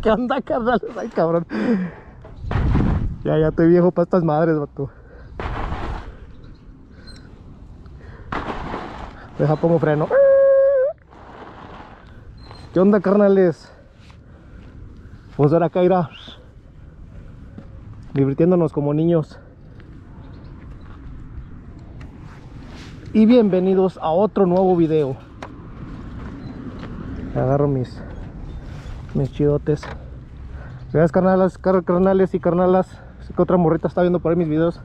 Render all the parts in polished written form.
¿Qué onda, carnal? Ay, cabrón. Ya estoy viejo para estas madres, vato. Deja, pongo freno. ¿Qué onda, carnales? Pues ahora acá irá divirtiéndonos como niños. Y bienvenidos a otro nuevo video. Agarro mis chidotes. Gracias, carnales y carnalas. Sé que otra morrita está viendo por ahí mis videos.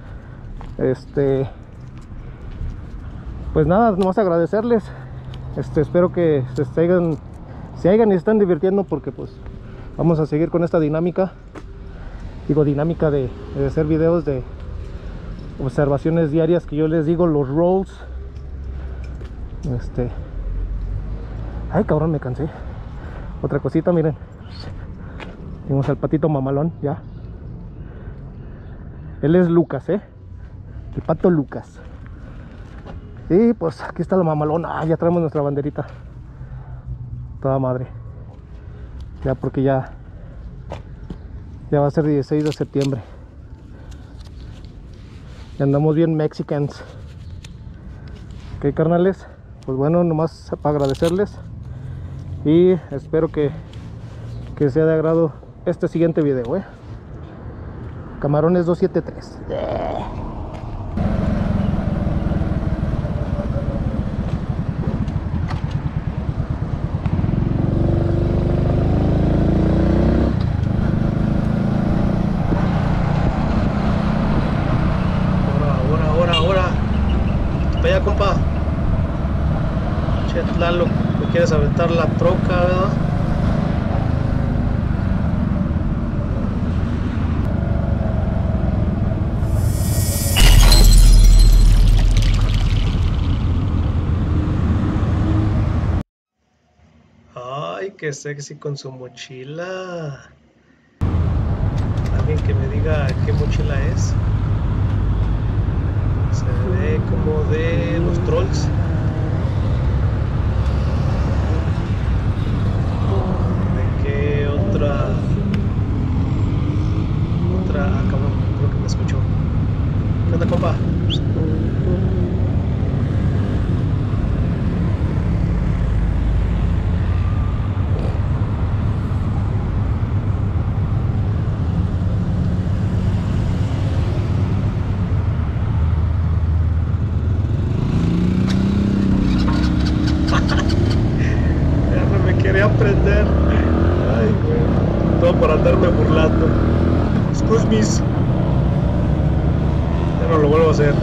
Pues nada, nomás agradecerles. Espero que se hayan y están divirtiendo, porque pues vamos a seguir con esta dinámica. Digo, dinámica de hacer videos de observaciones diarias, que yo les digo los rolls. Ay, cabrón, me cansé. Otra cosita, miren. Tenemos al patito mamalón, ya. Él es Lucas, el pato Lucas. Y pues aquí está la mamalona. Ya traemos nuestra banderita. Toda madre. Ya, porque ya va a ser 16 de septiembre. Y andamos bien mexicans. Ok, carnales. Pues bueno, nomás para agradecerles. Y espero que sea de agrado este siguiente video, Camarones 273. Ahora. Vaya, compa. Che, Lalo, ¿me quieres aventar la troca, verdad? Ay, qué sexy con su mochila. Alguien que me diga qué mochila es. Se ve como de los Trolls. ¿De qué otra? Ah, cabrón, creo que me escuchó. ¿Qué onda, compa? Aprender. Ay, güey. Todo por andarme burlando. Excuse me. Ya no lo vuelvo a hacer.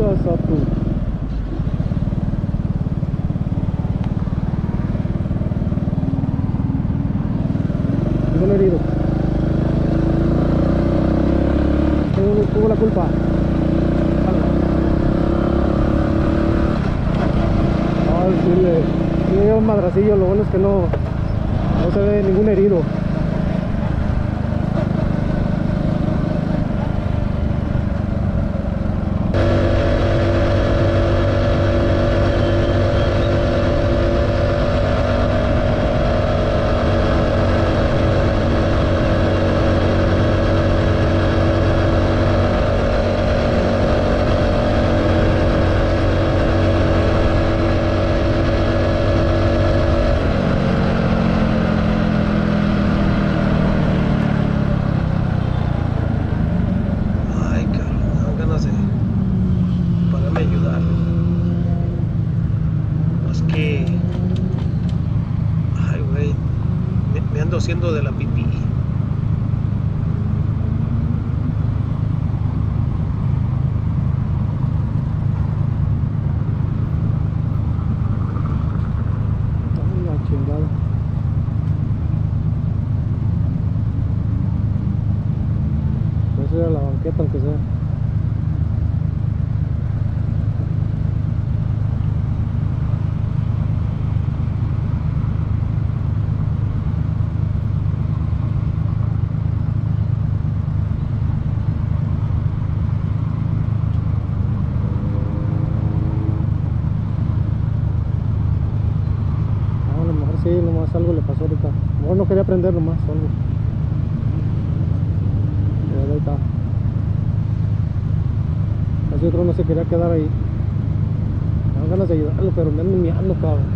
What's up, tú? Ningún herido. Tuvo la culpa. Ay, sí, le dio un madracillo. Lo bueno es que no se ve ningún herido. Haciendo de la pipí. Ay, la chingada. Pues ir a la banqueta aunque sea. Sí, nomás algo le pasó ahorita. Mejor no quería prender nomás algo. Pero ahí está. Casi otro no se quería quedar ahí. Me dan ganas de ayudarlo, pero me ando miando, cabrón.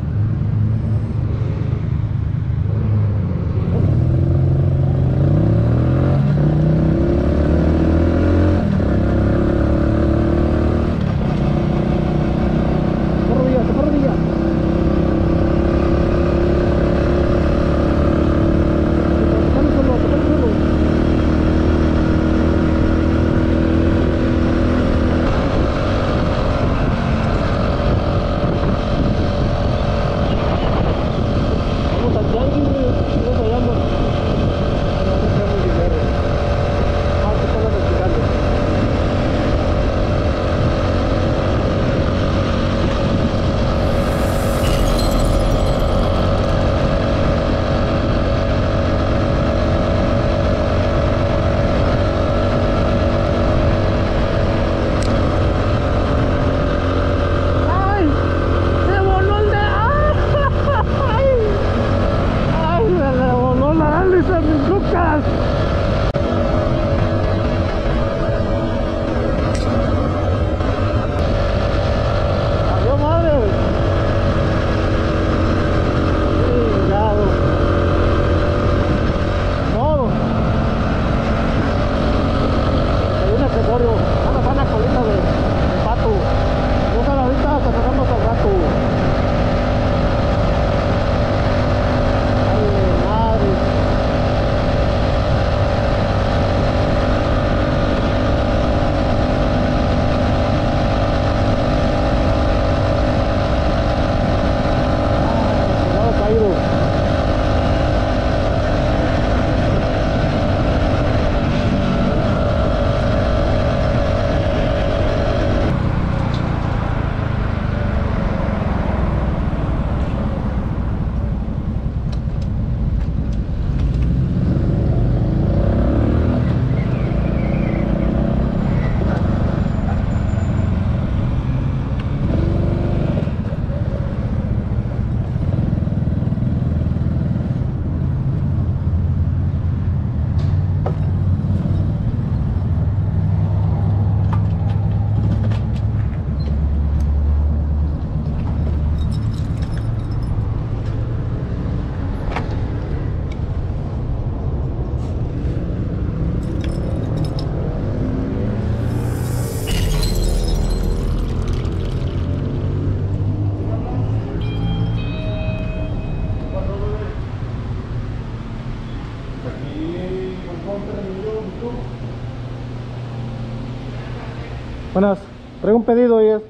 Buenas. Traigo un pedido, oye.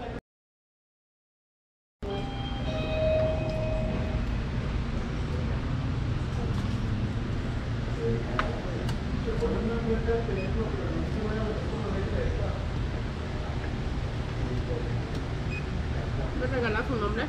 ¿Me regalas su nombre?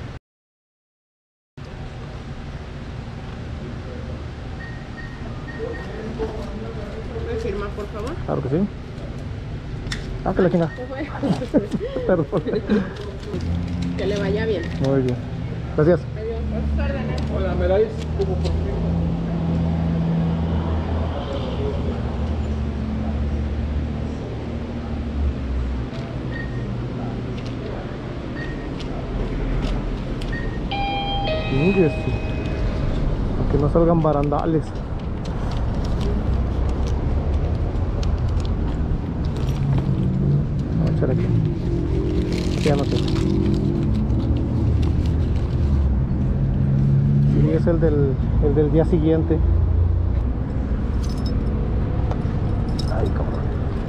¿Me firma, por favor? Claro que sí. Ah, que la chinga. Perdón. Que le vaya bien. Muy bien. Gracias. Adiós. A sus órdenes. Hola, ¿me dais como por fin? Que no salgan barandales. Vamos a echar aquí. Ya no sé. Sí, es el del día siguiente. Ay, cabrón.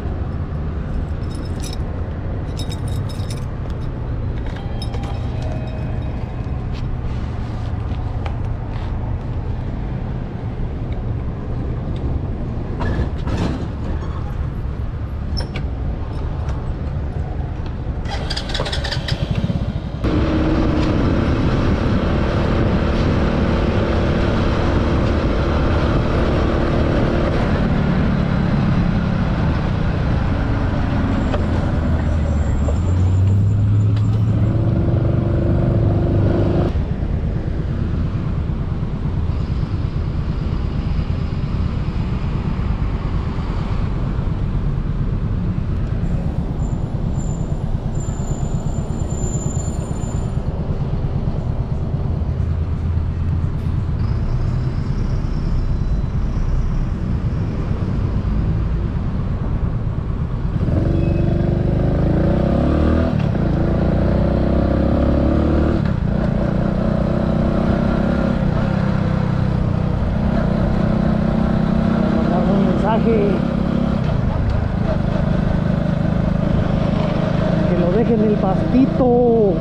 Que lo dejen en el pastito.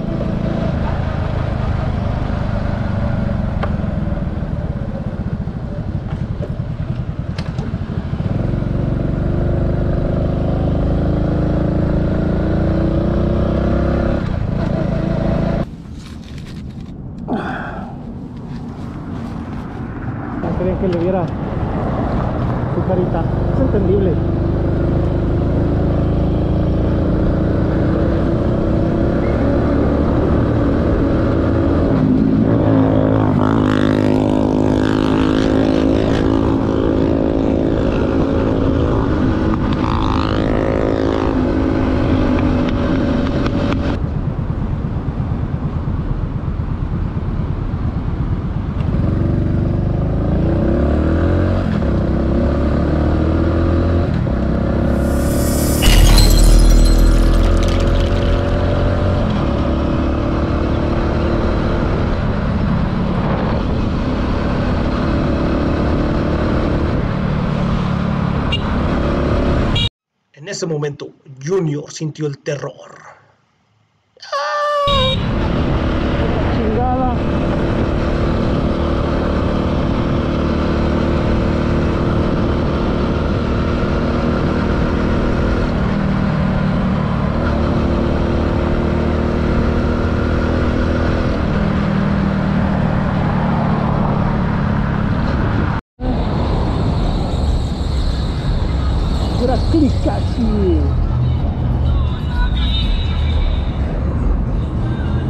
No querían que le viera su carita. Es entendible. En ese momento, Junior sintió el terror. Chingada. Pura clicachi.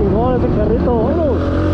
chingón ese carrito, vamos.